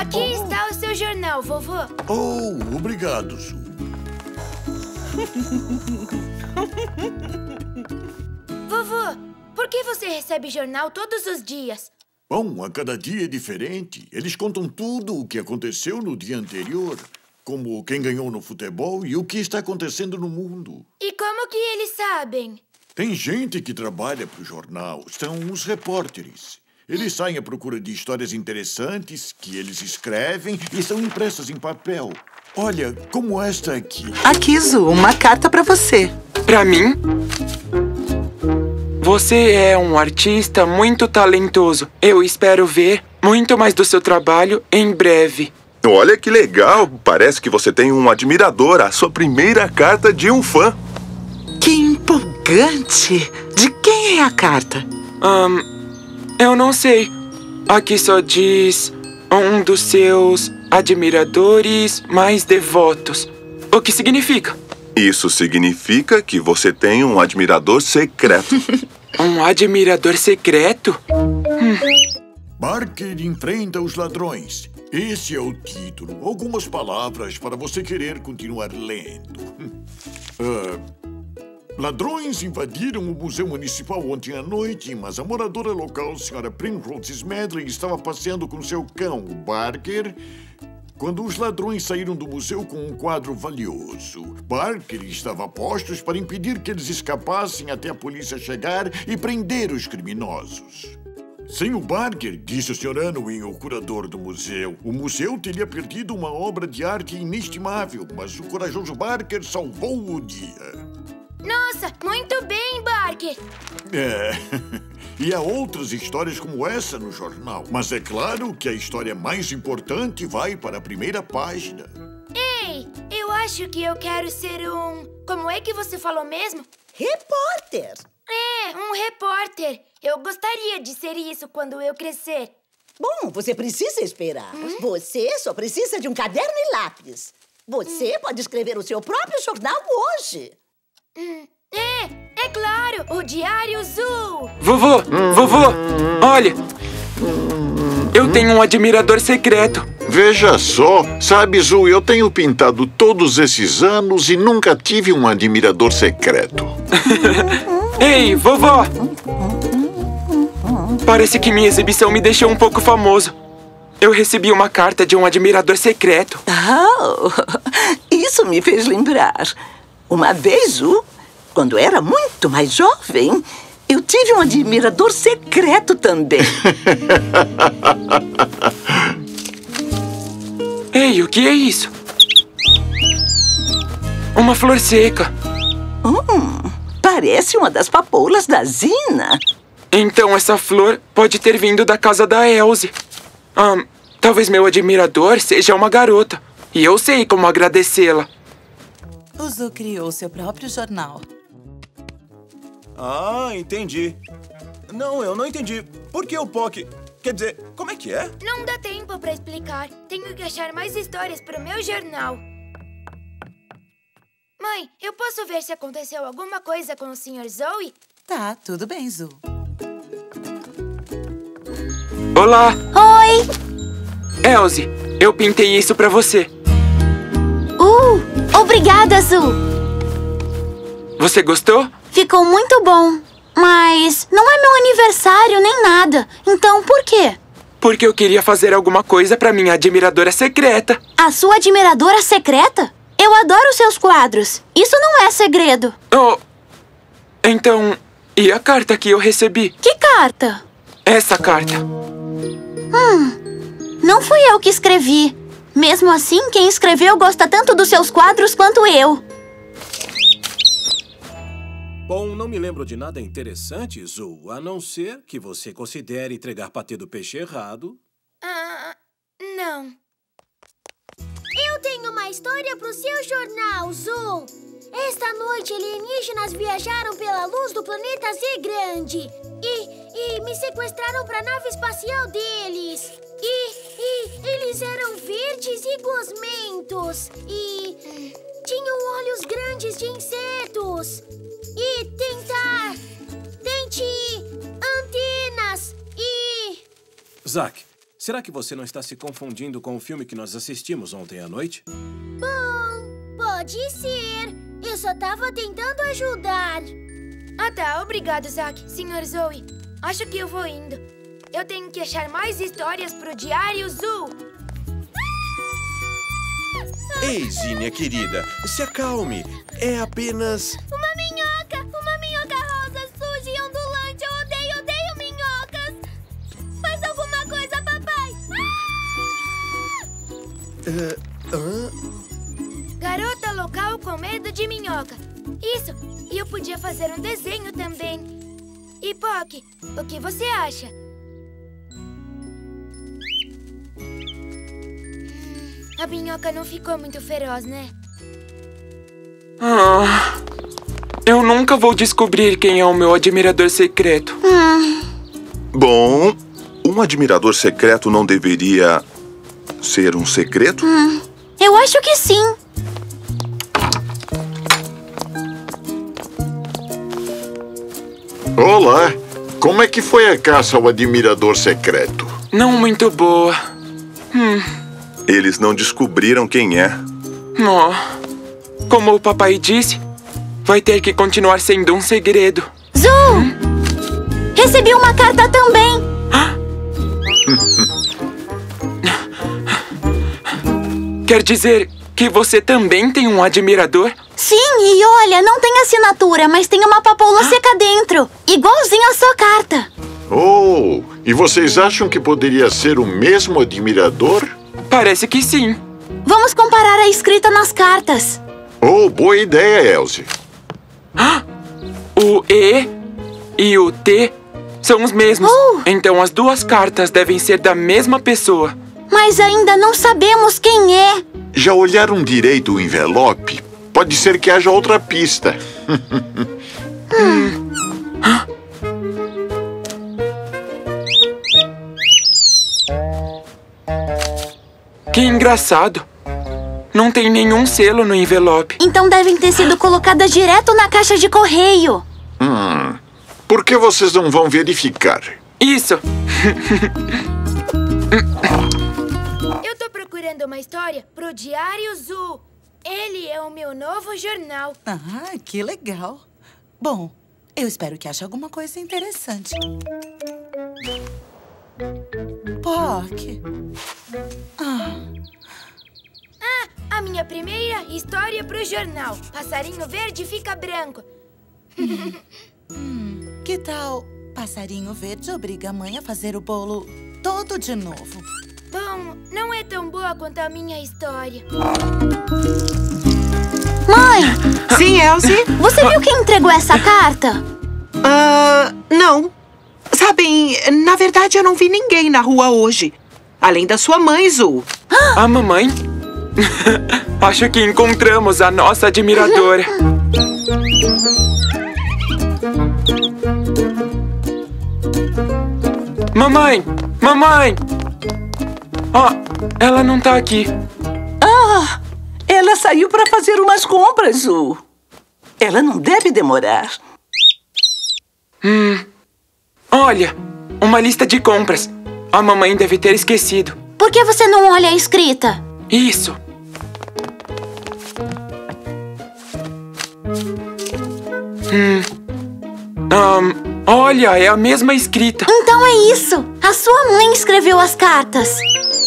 Aqui está o seu jornal, vovô. Oh, obrigado, Zu. Vovô, por que você recebe jornal todos os dias? Bom, a cada dia é diferente. Eles contam tudo o que aconteceu no dia anterior, como quem ganhou no futebol e o que está acontecendo no mundo. E como que eles sabem? Tem gente que trabalha para o jornal, são os repórteres. Eles saem à procura de histórias interessantes que eles escrevem e são impressas em papel. Olha, como esta aqui. Aqui, Zu, uma carta para você. Pra mim? Você é um artista muito talentoso. Eu espero ver muito mais do seu trabalho em breve. Olha que legal. Parece que você tem um admirador. A sua primeira carta de um fã. Que empolgante! De quem é a carta? Eu não sei. Aqui só diz um dos seus admiradores mais devotos. O que significa? Isso significa que você tem um admirador secreto. Um admirador secreto? Barker enfrenta os ladrões. Esse é o título. Algumas palavras para você querer continuar lendo. Ladrões invadiram o Museu Municipal ontem à noite, mas a moradora local, Sra. Primrose Smedley, estava passeando com seu cão, Barker, quando os ladrões saíram do museu com um quadro valioso. Barker estava a postos para impedir que eles escapassem até a polícia chegar e prender os criminosos. Sem o Barker, disse o Sr. Unwin, o curador do museu, o museu teria perdido uma obra de arte inestimável, mas o corajoso Barker salvou o dia. Nossa, muito bem, Barker. E há outras histórias como essa no jornal. Mas é claro que a história mais importante vai para a primeira página. Ei, eu acho que eu quero ser um... Como é que você falou mesmo? Repórter. É, um repórter. Eu gostaria de ser isso quando eu crescer. Bom, você precisa esperar. Você só precisa de um caderno e lápis. Você pode escrever o seu próprio jornal hoje. É claro, o Diário Zu. Vovô, olha. Eu tenho um admirador secreto. Veja só, sabe, Zu, eu tenho pintado todos esses anos e nunca tive um admirador secreto. Ei, vovó! Parece que minha exibição me deixou um pouco famoso. Eu recebi uma carta de um admirador secreto. Oh, isso me fez lembrar. Uma vez, Zu, quando era muito mais jovem, eu tive um admirador secreto também. Ei, o que é isso? Uma flor seca. Parece uma das papoulas da Zina. Então essa flor pode ter vindo da casa da Elze. Talvez meu admirador seja uma garota. E eu sei como agradecê-la. O Zu criou seu próprio jornal. Ah, entendi. Não, eu não entendi. Por que o POC? Quer dizer, como é que é? Não dá tempo pra explicar. Tenho que achar mais histórias pro meu jornal. Mãe, eu posso ver se aconteceu alguma coisa com o Sr. Zoe? Tá, tudo bem, Zu. Olá! Oi! Elze, eu pintei isso pra você. Obrigada, Zu. Você gostou? Ficou muito bom. Mas não é meu aniversário nem nada. Então, por quê? Porque eu queria fazer alguma coisa pra minha admiradora secreta. A sua admiradora secreta? Eu adoro seus quadros. Isso não é segredo. Oh, então, e a carta que eu recebi? Que carta? Essa carta. Não fui eu que escrevi. Mesmo assim, quem escreveu gosta tanto dos seus quadros quanto eu. Bom, não me lembro de nada interessante, Zu, a não ser que você considere entregar patê do peixe errado. Não. Eu tenho uma história pro seu jornal, Zu. Esta noite, alienígenas viajaram pela luz do planeta Z Grande. E me sequestraram pra nave espacial deles. E eles eram verdes e gosmentos. E tinham olhos grandes de insetos. E antenas. E... Zack, será que você não está se confundindo com o filme que nós assistimos ontem à noite? Bom, pode ser. Eu só tava tentando ajudar. Ah, tá. Obrigado, Zack. Senhor Zoe, acho que eu vou indo. Eu tenho que achar mais histórias pro Diário Zoo. Ei, Zinnia, querida, se acalme. É apenas... Uma minhoca rosa, suja e ondulante. Eu odeio minhocas. Faz alguma coisa, papai. Garota local com medo de minhoca. Isso, e eu podia fazer um desenho também. E Poc, o que você acha? A minhoca não ficou muito feroz, né? Eu nunca vou descobrir quem é o meu admirador secreto. Bom, um admirador secreto não deveria ser um segredo? Eu acho que sim. Olá! Como é que foi a caça ao admirador secreto? Não muito boa. Eles não descobriram quem é. Como o papai disse, vai ter que continuar sendo um segredo. Zoo! Recebi uma carta também. Quer dizer que você também tem um admirador? Sim, e olha, não tem assinatura, mas tem uma papoula seca dentro. Igualzinho a sua carta. Oh, e vocês acham que poderia ser o mesmo admirador? Parece que sim. Vamos comparar a escrita nas cartas. Oh, boa ideia, Elsie. O E e o T são os mesmos. Então as duas cartas devem ser da mesma pessoa. Mas ainda não sabemos quem é. Já olharam direito o envelope? Pode ser que haja outra pista. Que engraçado. Não tem nenhum selo no envelope. Então devem ter sido colocadas direto na caixa de correio. Por que vocês não vão verificar? Isso. Eu tô procurando uma história pro Diário Zoo. Ele é o meu novo jornal. Ah, que legal. Bom, eu espero que ache alguma coisa interessante. Poc. A minha primeira história pro jornal. Passarinho verde fica branco. Que tal passarinho verde obriga a mãe a fazer o bolo todo de novo? Bom, não é tão boa quanto a minha história. Mãe! Sim, Elsie? Você viu quem entregou essa carta? Não. Sabem, na verdade eu não vi ninguém na rua hoje. Além da sua mãe, Zoo. A mamãe? Acho que encontramos a nossa admiradora. Mamãe! Mamãe! Ela não tá aqui. Ela saiu para fazer umas compras, Zoo. Ela não deve demorar. Olha, uma lista de compras. A mamãe deve ter esquecido. Por que você não olha a escrita? Isso. Olha, é a mesma escrita. Então é isso. A sua mãe escreveu as cartas.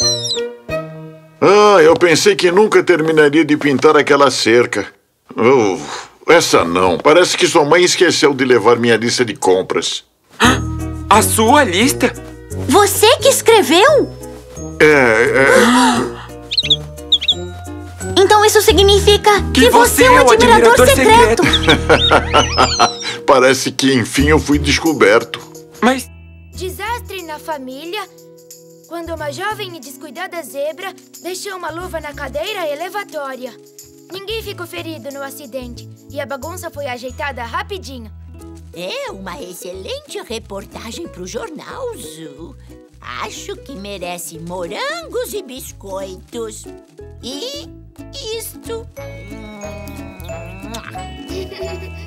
Eu pensei que nunca terminaria de pintar aquela cerca. Essa não. Parece que sua mãe esqueceu de levar minha lista de compras. A sua lista? Você que escreveu? Então isso significa que você é um admirador secreto. Parece que, enfim, eu fui descoberto. Mas... Desastre na família. Quando uma jovem e descuidada zebra deixou uma luva na cadeira elevatória. Ninguém ficou ferido no acidente. E a bagunça foi ajeitada rapidinho. É uma excelente reportagem pro jornal, Zoo. Acho que merece morangos e biscoitos. E isto...